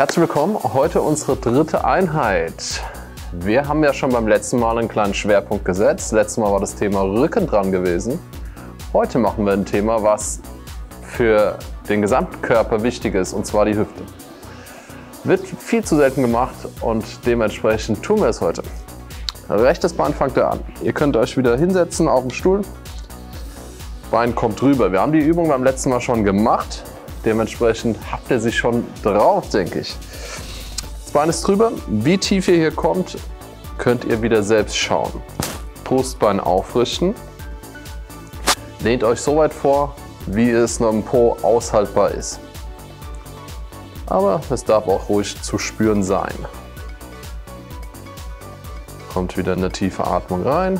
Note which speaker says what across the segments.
Speaker 1: Herzlich willkommen, heute unsere dritte Einheit. Wir haben ja schon beim letzten Mal einen kleinen Schwerpunkt gesetzt. Letztes Mal war das Thema Rücken dran gewesen. Heute machen wir ein Thema, was für den gesamten Körper wichtig ist, und zwar die Hüfte. Wird viel zu selten gemacht und dementsprechend tun wir es heute. Rechtes Bein fangt ihr an. Ihr könnt euch wieder hinsetzen auf dem Stuhl. Bein kommt rüber. Wir haben die Übung beim letzten Mal schon gemacht. Dementsprechend habt ihr sie schon drauf, denke ich. Das Bein ist drüber. Wie tief ihr hier kommt, könnt ihr wieder selbst schauen. Brustbein aufrichten. Lehnt euch so weit vor, wie es noch im Po aushaltbar ist. Aber es darf auch ruhig zu spüren sein. Kommt wieder eine tiefe Atmung rein.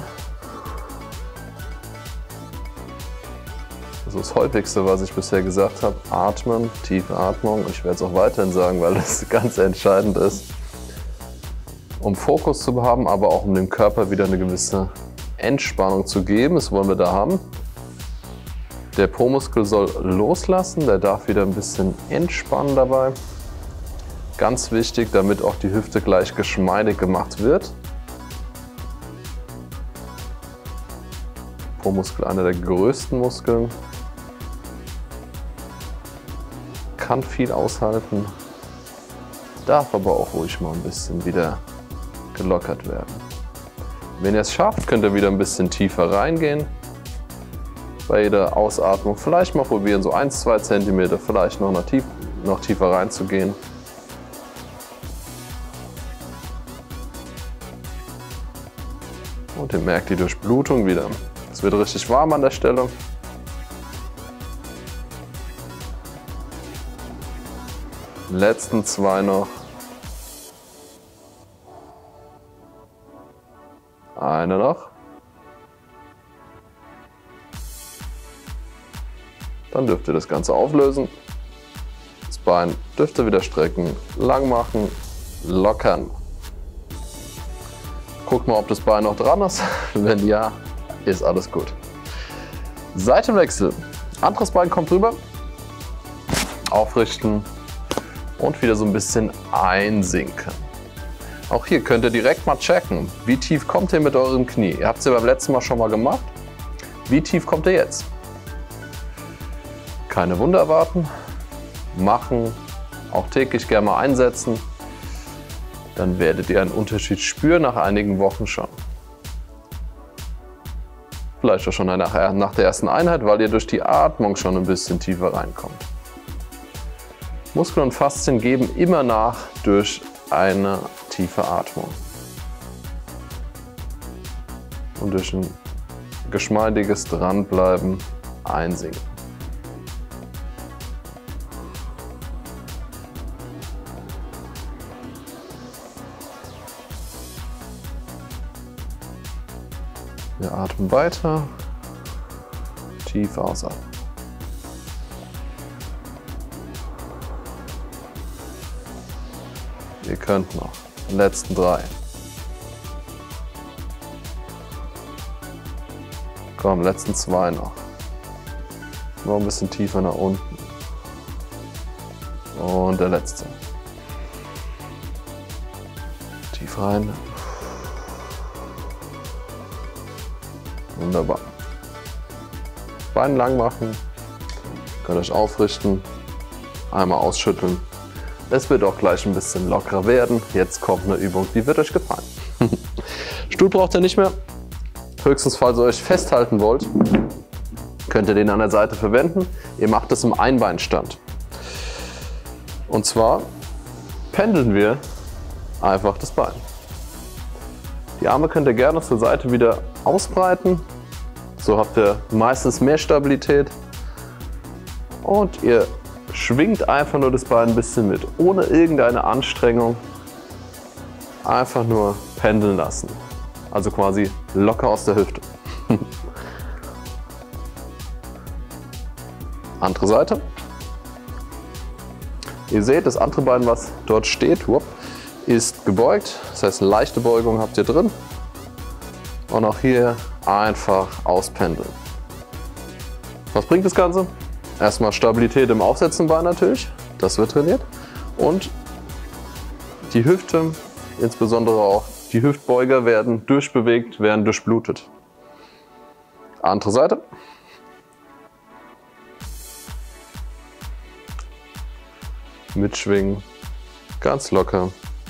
Speaker 1: Das ist das Häufigste, was ich bisher gesagt habe. Atmen, tiefe Atmung. Ich werde es auch weiterhin sagen, weil das ganz entscheidend ist, um Fokus zu haben, aber auch um dem Körper wieder eine gewisse Entspannung zu geben. Das wollen wir da haben. Der Po-Muskel soll loslassen, der darf wieder ein bisschen entspannen dabei. Ganz wichtig, damit auch die Hüfte gleich geschmeidig gemacht wird. Po-Muskel, einer der größten Muskeln. Kann viel aushalten, darf aber auch ruhig mal ein bisschen wieder gelockert werden. Wenn ihr es schafft, könnt ihr wieder ein bisschen tiefer reingehen. Bei jeder Ausatmung vielleicht mal probieren, so 1-2 cm vielleicht noch tiefer reinzugehen. Und ihr merkt die Durchblutung wieder. Es wird richtig warm an der Stelle. Letzten 2 noch. Eine noch. Dann dürft ihr das Ganze auflösen. Das Bein dürft ihr wieder strecken, lang machen, lockern. Guckt mal, ob das Bein noch dran ist. Wenn ja, ist alles gut. Seitenwechsel. Anderes Bein kommt rüber. Aufrichten und wieder so ein bisschen einsinken. Auch hier könnt ihr direkt mal checken, wie tief kommt ihr mit eurem Knie. Ihr habt es ja beim letzten Mal schon mal gemacht. Wie tief kommt ihr jetzt? Keine Wunder erwarten. Machen. Auch täglich gerne mal einsetzen. Dann werdet ihr einen Unterschied spüren nach einigen Wochen schon. Vielleicht auch schon nach der ersten Einheit, weil ihr durch die Atmung schon ein bisschen tiefer reinkommt. Muskeln und Faszien geben immer nach durch eine tiefe Atmung. Und durch ein geschmeidiges Dranbleiben einsinken. Wir atmen weiter, tief ausatmen. Ihr könnt noch. Die letzten 3. Komm, letzten 2 noch. Noch ein bisschen tiefer nach unten. Und der letzte. Tief rein. Wunderbar. Bein lang machen. Könnt euch aufrichten. Einmal ausschütteln. Es wird auch gleich ein bisschen lockerer werden. Jetzt kommt eine Übung, die wird euch gefallen. Stuhl braucht ihr nicht mehr. Höchstens, falls ihr euch festhalten wollt, könnt ihr den an der Seite verwenden. Ihr macht es im Einbeinstand. Und zwar pendeln wir einfach das Bein. Die Arme könnt ihr gerne zur Seite wieder ausbreiten. So habt ihr meistens mehr Stabilität. Und ihr schwingt einfach nur das Bein ein bisschen mit, ohne irgendeine Anstrengung. Einfach nur pendeln lassen. Also quasi locker aus der Hüfte. Andere Seite. Ihr seht, das andere Bein, was dort steht, ist gebeugt. Das heißt, eine leichte Beugung habt ihr drin. Und auch hier einfach auspendeln. Was bringt das Ganze? Erstmal Stabilität im Aufsetzenbein natürlich, das wird trainiert. Und Die Hüfte, insbesondere auch die Hüftbeuger, werden durchbewegt, werden durchblutet. Andere Seite. Mitschwingen, ganz locker.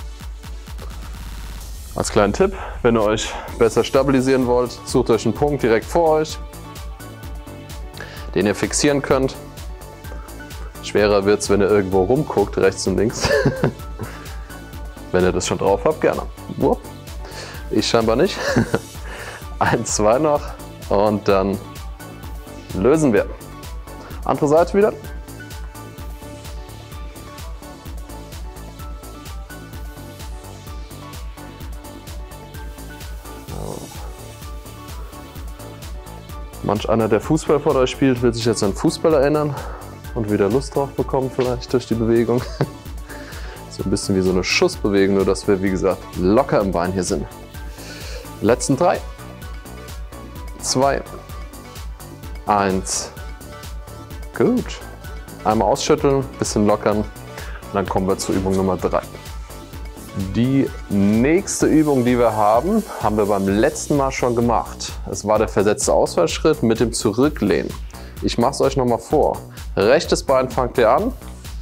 Speaker 1: Als kleinen Tipp, wenn ihr euch besser stabilisieren wollt, sucht euch einen Punkt direkt vor euch, den ihr fixieren könnt. Schwerer wird es, wenn ihr irgendwo rumguckt, rechts und links. Wenn ihr das schon drauf habt, gerne. Ich scheinbar nicht. 1, 2 noch und dann lösen wir. Andere Seite wieder. Manch einer, der Fußball von euch spielt, wird sich jetzt an Fußball erinnern und wieder Lust drauf bekommen, vielleicht durch die Bewegung. So ein bisschen wie so eine Schussbewegung, nur dass wir, wie gesagt, locker im Bein hier sind. Letzten 3, 2, 1. Gut. Einmal ausschütteln, bisschen lockern und dann kommen wir zur Übung Nummer 3. Die nächste Übung, die wir haben wir beim letzten Mal schon gemacht. Es war der versetzte Ausfallschritt mit dem Zurücklehnen. Ich mache es euch nochmal vor. Rechtes Bein fangt ihr an.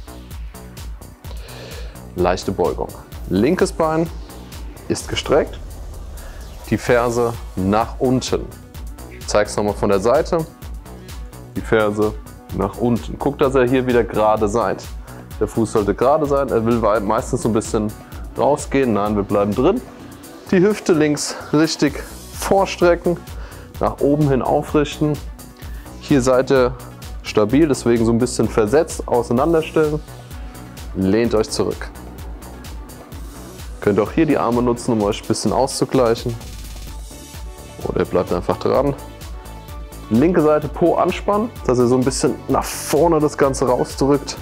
Speaker 1: Leichte Beugung. Linkes Bein ist gestreckt. Die Ferse nach unten. Ich zeige es nochmal von der Seite. Die Ferse nach unten. Guckt, dass ihr hier wieder gerade seid. Der Fuß sollte gerade sein. Er will meistens so ein bisschen rausgehen. Nein, wir bleiben drin. Die Hüfte links richtig vorstrecken. Nach oben hin aufrichten. Hier seid ihr stabil, deswegen so ein bisschen versetzt auseinanderstellen. Lehnt euch zurück. Könnt auch hier die Arme nutzen, um euch ein bisschen auszugleichen. Oder ihr bleibt einfach dran. Linke Seite Po anspannen, dass ihr so ein bisschen nach vorne das Ganze rausdrückt.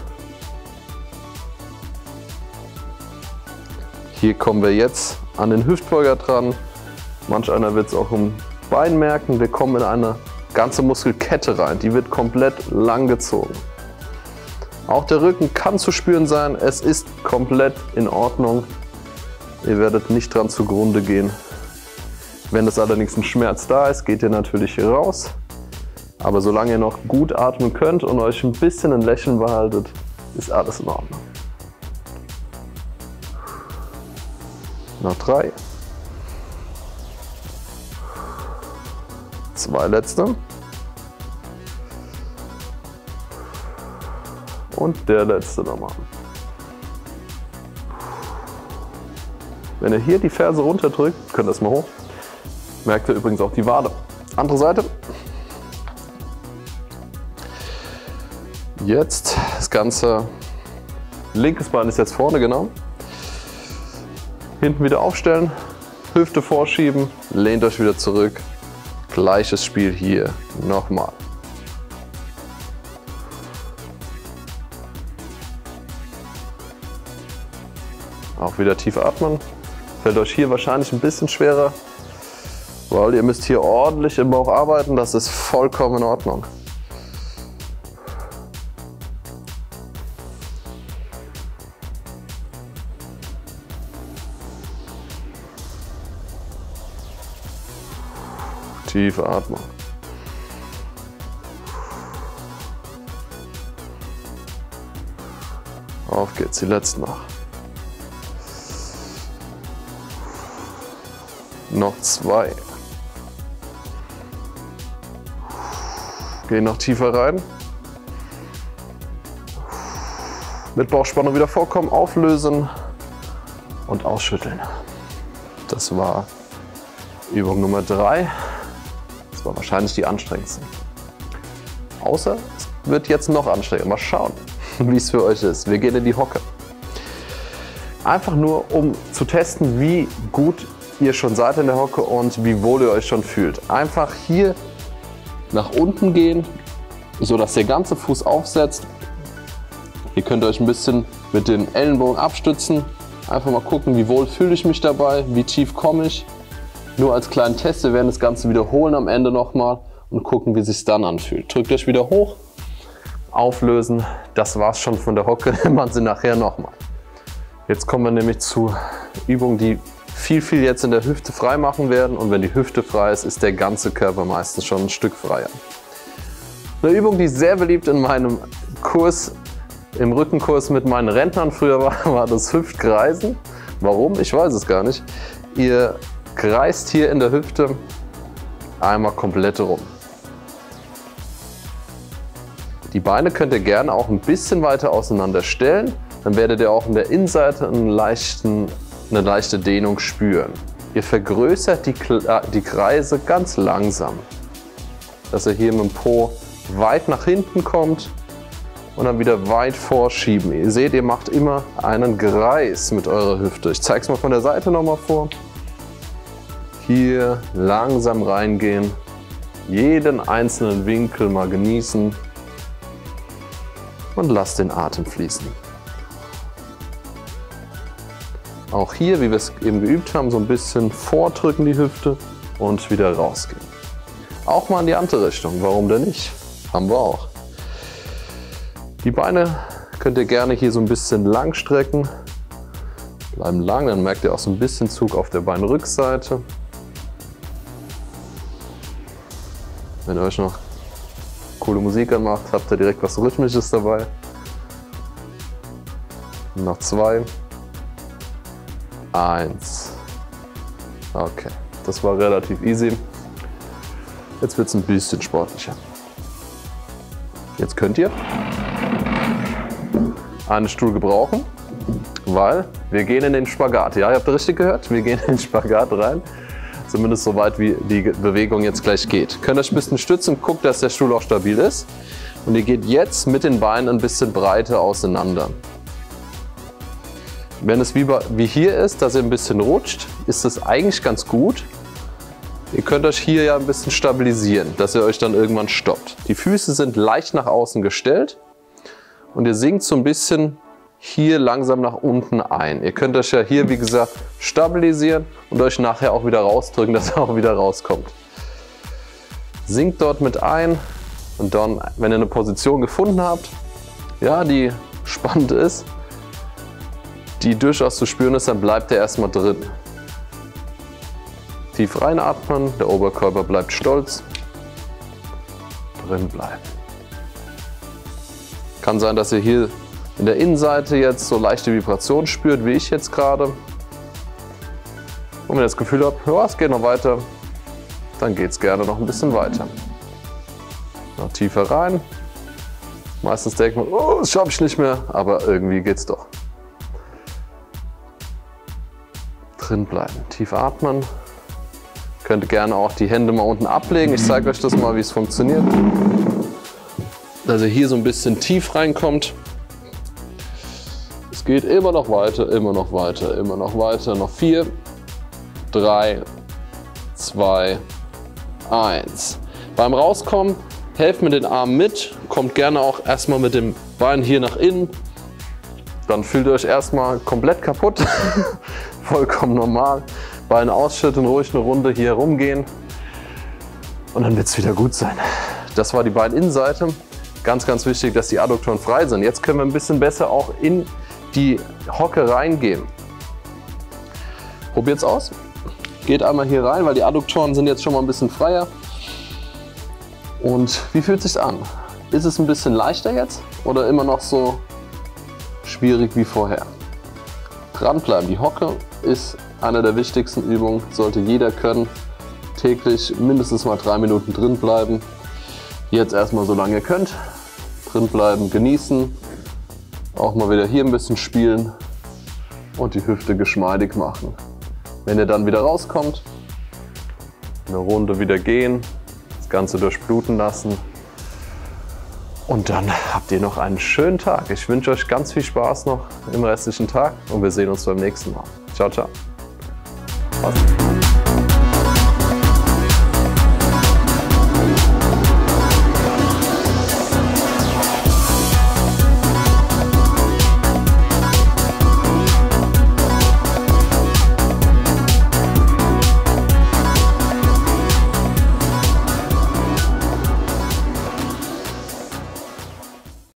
Speaker 1: Hier kommen wir jetzt an den Hüftbeuger dran. Manch einer wird es auch im Bein merken. Wir kommen in eine ganze Muskelkette rein. Die wird komplett lang gezogen. Auch der Rücken kann zu spüren sein. Es ist komplett in Ordnung. Ihr werdet nicht dran zugrunde gehen. Wenn es allerdings ein Schmerz da ist, geht ihr natürlich hier raus. Aber solange ihr noch gut atmen könnt und euch ein bisschen ein Lächeln behaltet, ist alles in Ordnung. Noch 3. 2 letzte. Und der letzte nochmal. Wenn ihr hier die Ferse runterdrückt, könnt ihr das mal hoch. Merkt ihr übrigens auch die Wade. Andere Seite. Jetzt das Ganze. Linkes Bein ist jetzt vorne, genau. Hinten wieder aufstellen, Hüfte vorschieben, lehnt euch wieder zurück. Gleiches Spiel hier nochmal. Auch wieder tief atmen. Fällt euch hier wahrscheinlich ein bisschen schwerer, weil ihr müsst hier ordentlich im Bauch arbeiten. Das ist vollkommen in Ordnung. Tiefe Atmung. Auf geht's, die letzten noch. Noch 2. Gehen noch tiefer rein. Mit Bauchspannung wieder vorkommen, auflösen und ausschütteln. Das war Übung Nummer 3. Das war wahrscheinlich die anstrengendste. Außer es wird jetzt noch anstrengender. Mal schauen, wie es für euch ist. Wir gehen in die Hocke. Einfach nur, um zu testen, wie gut ihr schon seid in der Hocke und wie wohl ihr euch schon fühlt. Einfach hier nach unten gehen, sodass der ganze Fuß aufsetzt. Ihr könnt euch ein bisschen mit den Ellenbogen abstützen. Einfach mal gucken, wie wohl fühle ich mich dabei, wie tief komme ich. Nur als kleinen Test, wir werden das Ganze wiederholen am Ende nochmal und gucken, wie es sich dann anfühlt. Drückt euch wieder hoch, auflösen. Das war's schon von der Hocke. Wir machen sie nachher nochmal. Jetzt kommen wir nämlich zu Übungen, die viel jetzt in der Hüfte frei machen werden. Und wenn die Hüfte frei ist, ist der ganze Körper meistens schon ein Stück freier. Eine Übung, die sehr beliebt in meinem Kurs, im Rückenkurs mit meinen Rentnern früher war das Hüftkreisen. Warum? Ich weiß es gar nicht. Ihr kreist hier in der Hüfte einmal komplett rum. Die Beine könnt ihr gerne auch ein bisschen weiter auseinander stellen. Dann werdet ihr auch in der Innenseite eine leichte Dehnung spüren. Ihr vergrößert die Kreise ganz langsam, dass ihr hier mit dem Po weit nach hinten kommt und dann wieder weit vorschieben. Ihr seht, ihr macht immer einen Kreis mit eurer Hüfte. Ich zeige es mal von der Seite nochmal vor. Hier langsam reingehen, jeden einzelnen Winkel mal genießen und lasst den Atem fließen. Auch hier, wie wir es eben geübt haben, so ein bisschen vordrücken die Hüfte und wieder rausgehen. Auch mal in die andere Richtung, warum denn nicht? Haben wir auch. Die Beine könnt ihr gerne hier so ein bisschen lang strecken. Bleiben lang, dann merkt ihr auch so ein bisschen Zug auf der Beinrückseite. Wenn ihr euch noch coole Musik anmacht, habt ihr direkt was Rhythmisches dabei. Noch 2. 1. Okay, das war relativ easy. Jetzt wird es ein bisschen sportlicher. Jetzt könnt ihr einen Stuhl gebrauchen, weil wir gehen in den Spagat. Ja, ihr habt richtig gehört, wir gehen in den Spagat rein. Zumindest so weit, wie die Bewegung jetzt gleich geht. Könnt euch ein bisschen stützen, guckt, dass der Stuhl auch stabil ist. Und ihr geht jetzt mit den Beinen ein bisschen breiter auseinander. Wenn es wie hier ist, dass ihr ein bisschen rutscht, ist das eigentlich ganz gut. Ihr könnt euch hier ja ein bisschen stabilisieren, dass ihr euch dann irgendwann stoppt. Die Füße sind leicht nach außen gestellt und ihr sinkt so ein bisschen hier langsam nach unten ein. Ihr könnt euch ja hier, wie gesagt, stabilisieren und euch nachher auch wieder rausdrücken, dass ihr auch wieder rauskommt. Sinkt dort mit ein und dann, wenn ihr eine Position gefunden habt, ja, die spannend ist, die durchaus zu spüren ist, dann bleibt ihr erstmal drin. Tief reinatmen, der Oberkörper bleibt stolz, drin bleiben. Kann sein, dass ihr hier in der Innenseite jetzt so leichte Vibrationen spürt, wie ich jetzt gerade. Und wenn ihr das Gefühl habt, ja, es geht noch weiter, dann geht es gerne noch ein bisschen weiter. Noch tiefer rein. Meistens denkt man, oh, das schaffe ich nicht mehr, aber irgendwie geht's doch. Drin bleiben, tief atmen. Könnt ihr gerne auch die Hände mal unten ablegen. Ich zeige euch das mal, wie es funktioniert. Dass ihr hier so ein bisschen tief reinkommt. Es geht immer noch weiter, immer noch weiter, immer noch weiter. Noch 4, 3, 2, 1. Beim Rauskommen helft mit den Armen mit. Kommt gerne auch erstmal mit dem Bein hier nach innen. Dann fühlt ihr euch erstmal komplett kaputt. Vollkommen normal. Beine ausschütten, ruhig eine Runde hier rumgehen. Und dann wird es wieder gut sein. Das war die Beininnenseite. Ganz, ganz wichtig, dass die Adduktoren frei sind. Jetzt können wir ein bisschen besser auch in die Hocke reingehen. Probiert es aus. Geht einmal hier rein, weil die Adduktoren sind jetzt schon mal ein bisschen freier. Und wie fühlt es sich an? Ist es ein bisschen leichter jetzt oder immer noch so schwierig wie vorher? Dranbleiben. Die Hocke ist eine der wichtigsten Übungen, sollte jeder können. Täglich mindestens mal 3 Minuten drin bleiben. Jetzt erstmal so lange ihr könnt. Drin bleiben, genießen. Auch mal wieder hier ein bisschen spielen und die Hüfte geschmeidig machen. Wenn ihr dann wieder rauskommt, eine Runde wieder gehen, das Ganze durchbluten lassen. Und dann habt ihr noch einen schönen Tag. Ich wünsche euch ganz viel Spaß noch im restlichen Tag und wir sehen uns beim nächsten Mal. Ciao, ciao. Passt.